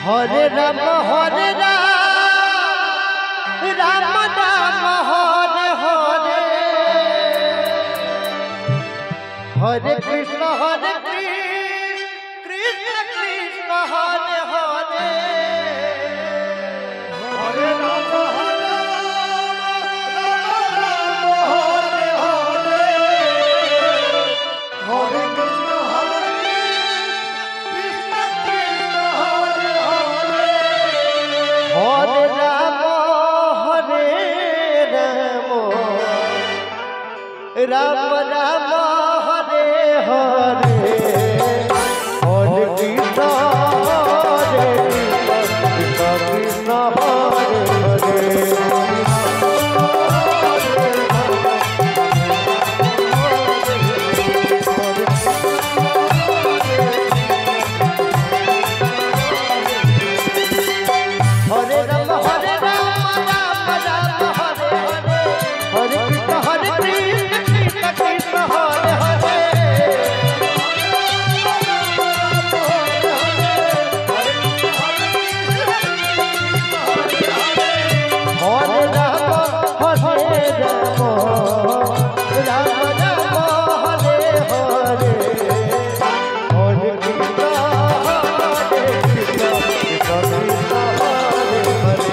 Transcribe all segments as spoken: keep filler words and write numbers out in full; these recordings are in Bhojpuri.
हरे राम हरे राम राम राम हरे हरे हरे कृष्ण हरे कृष्ण कृष्ण कृष्ण हरे हरे हरे राम हरे राम राम हरे हरे हरे कृष्ण हरे कृष्ण कृष्ण हरे हरे हरे राम हरे राम राम राम हरे हरे हरे कृष्ण हरे कृष्ण कृष्ण हरे हरे हरे राम हरे राम राम राम हरे हरे हरे कृष्ण हरे कृष्ण कृष्ण कृष्ण हरे हरे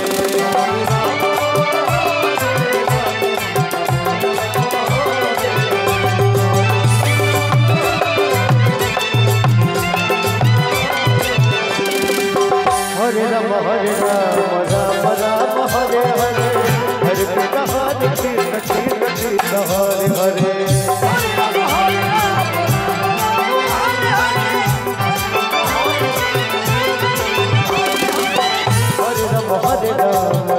हरे राम हरे राम राम राम हरे हरे हरे कृष्ण हरे कृष्ण कृष्ण कृष्ण हरे हरे हरे राम हरे राम हरे राम